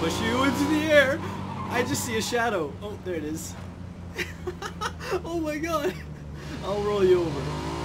push you into the air. I just see a shadow. Oh, there it is. Oh my god. I'll roll you over.